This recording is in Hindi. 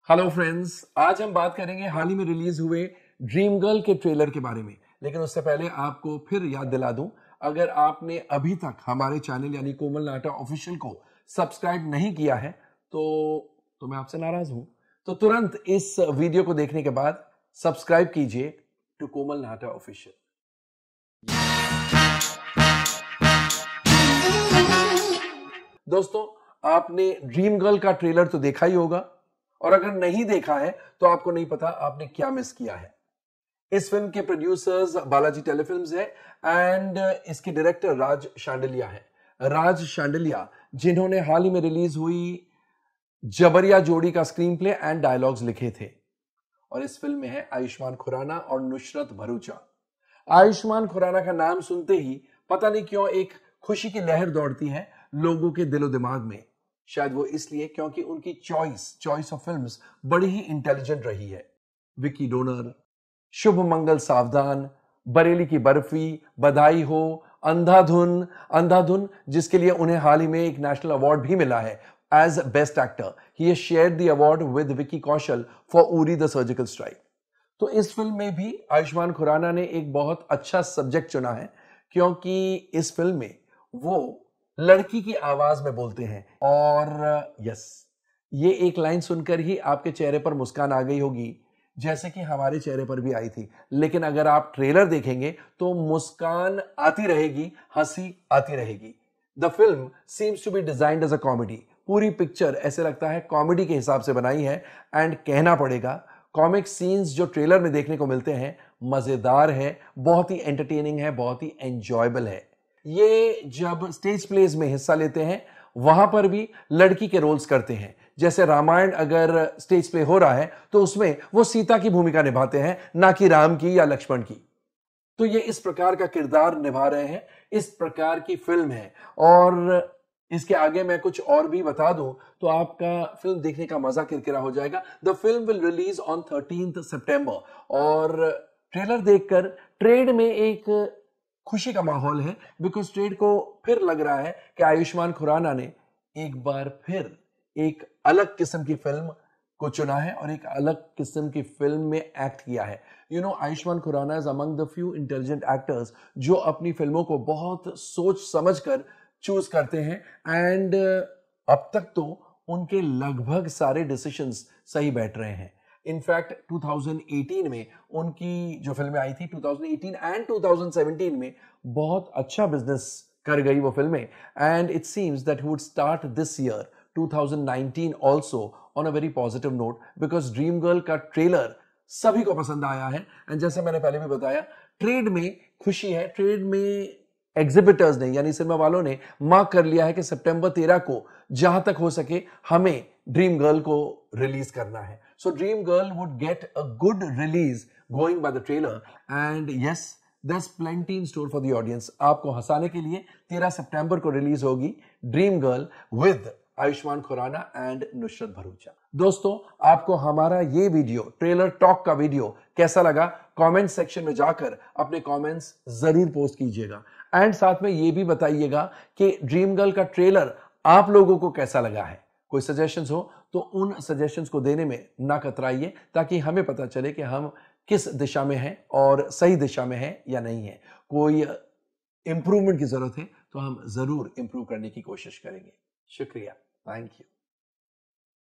हेलो फ्रेंड्स, आज हम बात करेंगे हाल ही में रिलीज हुए ड्रीम गर्ल के ट्रेलर के बारे में। लेकिन उससे पहले आपको फिर याद दिला दूं, अगर आपने अभी तक हमारे चैनल यानी कोमल नाहटा ऑफिशियल को सब्सक्राइब नहीं किया है तो मैं आपसे नाराज हूं। तो तुरंत इस वीडियो को देखने के बाद सब्सक्राइब कीजिए टू कोमल नाहटा ऑफिशियल। दोस्तों, आपने ड्रीम गर्ल का ट्रेलर तो देखा ही होगा, और अगर नहीं देखा है तो आपको नहीं पता आपने क्या मिस किया है। इस फिल्म के प्रोड्यूसर्स बालाजी टेलीफिल्म्स है एंड इसके डायरेक्टर राज शांडिलिया है। राज शांडिलिया जिन्होंने हाल ही में रिलीज हुई जबरिया जोड़ी का स्क्रीन प्ले एंड डायलॉग्स लिखे थे। और इस फिल्म में है आयुष्मान खुराना और नुसरत भरूचा। आयुष्मान खुराना का नाम सुनते ही पता नहीं क्यों एक खुशी की लहर दौड़ती है लोगों के दिलो दिमाग में। शायद वो इसलिए क्योंकि उनकी चॉइस ऑफ फिल्म्स बड़ी ही इंटेलिजेंट रही है। विकी डोनर, शुभ मंगल सावधान, बरेली की बर्फी, बधाई हो, अंधाधुन जिसके लिए उन्हें हाल ही में एक नेशनल अवार्ड भी मिला है as best actor. He has shared the award with Vicky Kaushal for Uri the surgical strike. तो इस फिल्म में भी आयुष्मान खुराना ने एक बहुत अच्छा सब्जेक्ट चुना है, क्योंकि इस फिल्म में वो लड़की की आवाज में बोलते हैं। और यस, ये एक लाइन सुनकर ही आपके चेहरे पर मुस्कान आ गई होगी, जैसे कि हमारे चेहरे पर भी आई थी। लेकिन अगर आप ट्रेलर देखेंगे तो मुस्कान आती रहेगी, हंसी आती रहेगी। The film seems to be designed as a comedy. पूरी पिक्चर ऐसे लगता है कॉमेडी के हिसाब से बनाई है। एंड कहना पड़ेगा, कॉमिक सीन्स जो ट्रेलर में देखने को मिलते हैं मजेदार है, बहुत ही एंटरटेनिंग है, बहुत ही एंजॉयबल है। ये जब स्टेज प्लेज में हिस्सा लेते हैं वहां पर भी लड़की के रोल्स करते हैं। जैसे रामायण अगर स्टेज प्ले हो रहा है तो उसमें वो सीता की भूमिका निभाते हैं, ना कि राम की या लक्ष्मण की। तो ये इस प्रकार का किरदार निभा रहे हैं, इस प्रकार की फिल्म है। और इसके आगे मैं कुछ और भी बता दूं तो आपका फिल्म देखने का मजा किरकिरा हो जाएगा। The film will release on 13 September. और ट्रेलर देखकर ट्रेड में एक खुशी का माहौल है, बिकॉज ट्रेड को फिर लग रहा है कि आयुष्मान खुराना ने एक बार फिर एक अलग किस्म की फिल्म को चुना है और एक अलग किस्म की फिल्म में एक्ट किया है। Ayushmann Khurrana is among the few intelligent actors जो अपनी फिल्मों को बहुत सोच समझकर चूज करते हैं। एंड अब तक तो उनके लगभग सारे डिसीजंस सही बैठ रहे हैं। इनफैक्ट 2018 में उनकी जो फिल्में आई थी 2018 एंड 2017 में बहुत अच्छा बिजनेस कर गई वो फिल्में। And it seems that would start this year 2019 also on a very positive note, because dream girl का ट्रेलर सभी को पसंद आया है। एंड जैसे मैंने पहले भी बताया, ट्रेड में खुशी है, ट्रेड में एग्जिबिटर्स ने यानी सिनेमा वालों ने मार्क कर लिया है कि सितंबर 13 को जहां तक हो सके हमें ड्रीम गर्ल को रिलीज करना है। So dream girl would get a good release going by the trailer. And yes, there's plenty in store for the audience। आपको हंसाने के लिए 13 सितंबर को रिलीज होगी dream girl with Ayushmann Khurrana and Nushrat Bharucha. दोस्तों, आपको हमारा ये वीडियो, ट्रेलर टॉक का वीडियो कैसा लगा? कमेंट सेक्शन में जाकर अपने कमेंट्स जरूर पोस्ट कीजिएगा। एंड साथ में ये भी बताइएगा कि ड्रीम गर्ल का ट्रेलर आप लोगों को कैसा लगा है। कोई सजेशंस हो तो उन सजेशंस को देने में ना कतराइए, ताकि हमें पता चले कि हम किस दिशा में हैं और सही दिशा में हैं या नहीं है। कोई इंप्रूवमेंट की जरूरत है तो हम जरूर इंप्रूव करने की कोशिश करेंगे। शुक्रिया, थैंक यू।